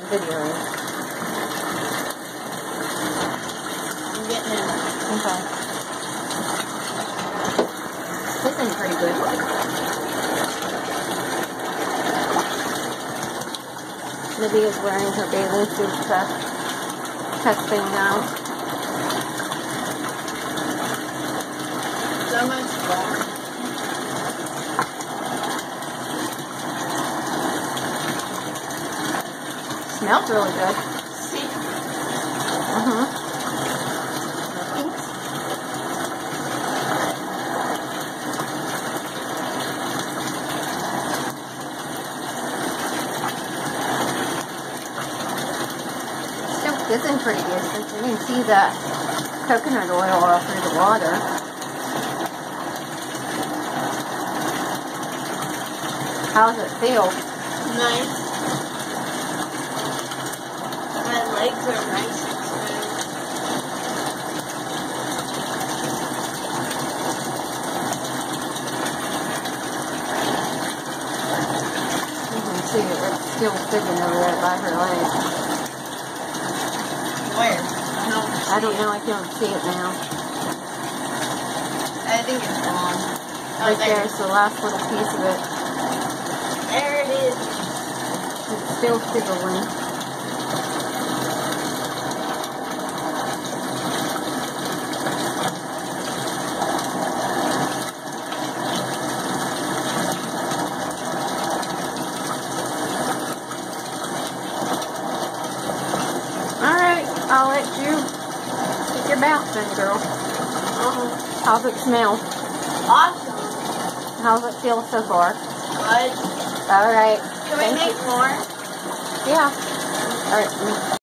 video. I'm getting in. Okay. Looking pretty good. Olivia's wearing her bathing suit to test things out. So much fun. Smells really good. See? Still fizzing pretty good. You can see that coconut oil all through the water. How does it feel? Nice. My legs are nice and smooth. You can see it. It's still fizzing over there by her leg. Where? No. I don't know. I can't see it now. I think it's gone. Oh, Right there's the last little piece of it. There it is. It's still fizzling. Alright, I'll let you get your bath then, girl. How's it smell? Awesome. How's it feel so far? Good. Alright. Can we make more? Yeah. Alright.